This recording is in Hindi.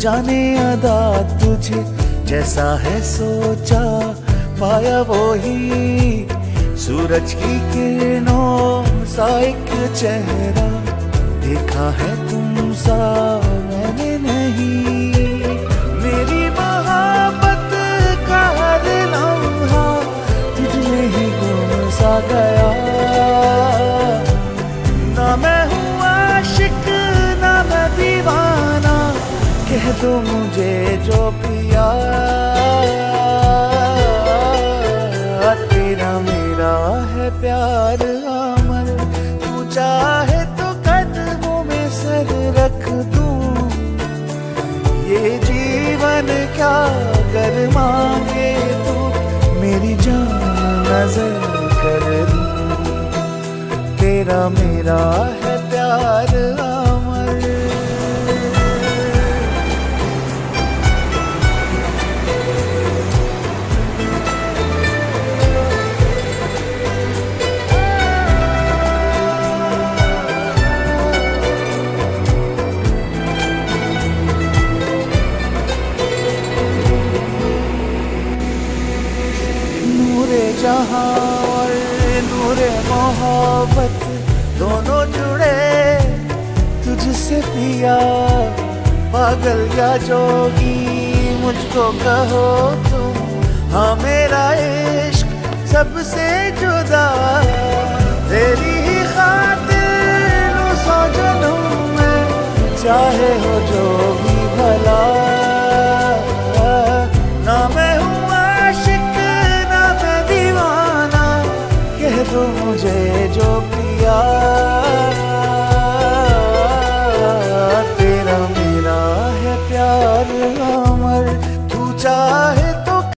जाने अदा तुझे जैसा है सोचा, पाया वो ही सूरज की किरणों सा एक चेहरा। देखा है तुम सा मैंने नहीं, मेरी मोहब्बत का हर लम्हा तुझमें ही गुम सा गया। ना मैं हूँ आशिक ना मैं दीवाना, कह दो मुझे जो पिया। तेरा मेरा है प्यार अमर, तू चाहे तो कदमों में सर रख दूं। ये जीवन क्या कर मांगे तू, मेरी जान नजर कर दूं। तेरा मेरा है प्यार अमर। जहां और नूरे मोहब्बत दोनों जुड़े तुझसे पिया। पागल या जोगी मुझको कहो तुम, हाँ मेरा इश्क सबसे जुदा। तेरी ही खातिर सौ जन्म में चाहे हो जो भी भला। ना मैं हूँ तो मुझे जो पिया।